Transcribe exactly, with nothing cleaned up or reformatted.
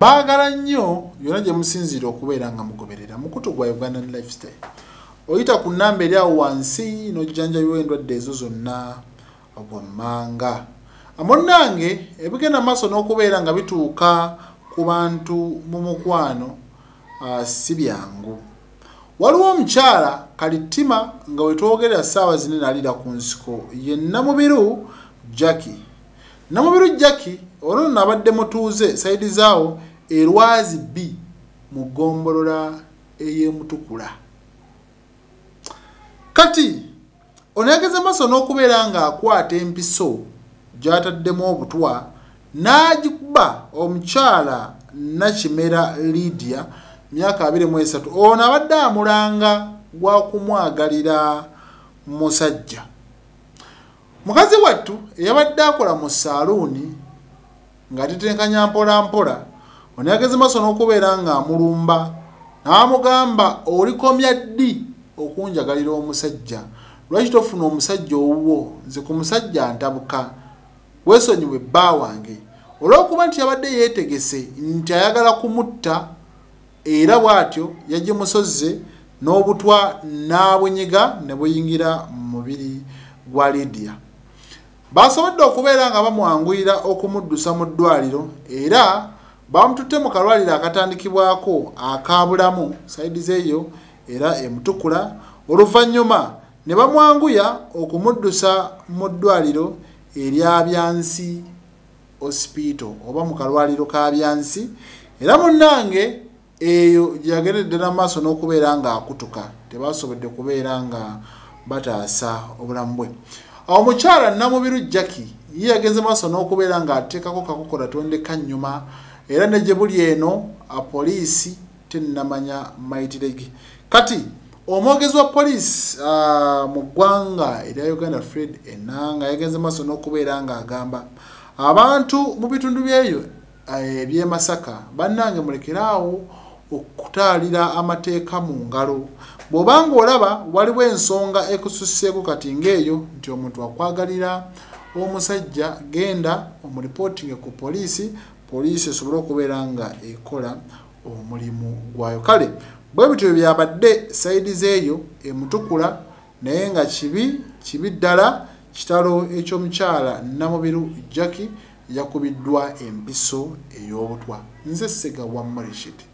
baagala nnyo yonna gye musinziira okubeera nga mugoberera mukutu gwa Ugandan Lifestyle. Oyita ku nnamba eri awo wansi n'ojjanjabibwa endwadde ezo zonna wammanga. Amunnange ebigenda maaso n'okubeera nga bituuka ku bantu mu mukwano uh, si byangu. Waliwo omukyala kalittima nga wetwogerera ssaawa zine nalira ku nsiko ye Namubiru Jackie. Namubiru Jackie olwo nabadde mutuuze sayidi zaawo erwazi B mu ggombolola ey'emutukula. Kati onegeze maaso n'okubeera nga akwata empiso gy'ataddemu obutwa n'agikuba omukyala Nakimera Lydia myaka abiri mu esatu. Ono abadde amulanga gwa kumwagalira musajja. Mukazi wattu eyabadde akola mu saaluuni nga titenkanya mpola mpola onegeze maaso n'okubeera nga amulumba n'amugamba olikomya ddi okunjagalira omusajja, lwaki tofuna omusajja owuwo, nze ku musajja ntabuka, weesonyiwe bba wange. Olw'okuba nti yabadde yeetegese nti ayagala kumutta era bw'atyo yagimusozze n'obutwa n'abunyiga ne buyingira mu mubiri gwa Lydia. Basobodde okubeera nga bamwanguyira okumuddusa mu ddwaliro era bamututte mu kalwaliro akatandikibwako akabulamu sayidi zeeyo era emutukula. Oluvannyuma ne bamwanguya okumuddusa mu ddwaliro erya Byansi hospital oba mu kalwaliro ka Byansi, era munnange eyo gyageredde n'amaaso n'okubeera nga akutuka, tebasobodde kubeera nga bataasa obulamu bwe. Awo mukyala Namubiru Jackie ye yageze maaso n'okubeera nga ateekako kakokola tondeka nnyuma era ne gye buli eno apoliisi tennamanya mayitirege. Kati omwogezi wa poliisi uh, mu ggwanga erya Uganda Fred Enanga yageze maaso n'okubeera nga agamba abantu mu bitundu byeyo eby'e Masaka bannange mulekeraawo okutaalira amateeka mu ngalo. Bw'obanga olaba waliwo ensonga ekususseeko kati ng'eyo nti omuntu akwagalira omusajja, genda omuripootinge ku poliisi, poliisi esobole okubeera nga ekola omulimu gwayo. Kale bwe bityo byabadde sayidi zeeyo emutukula, naye nga kibi kibi ddala kitalo eky'omukyala Namubiru Jackie yakubiddwa empiso ey'obutwa. Nze Sega wa Marishit.